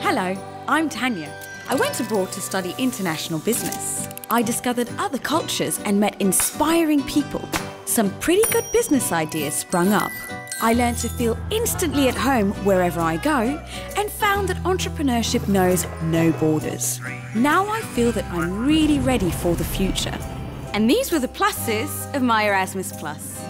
Hello, I'm Tanya. I went abroad to study international business. I discovered other cultures and met inspiring people. Some pretty good business ideas sprung up. I learned to feel instantly at home wherever I go and found that entrepreneurship knows no borders. Now I feel that I'm really ready for the future. And these were the pluses of my Erasmus Plus.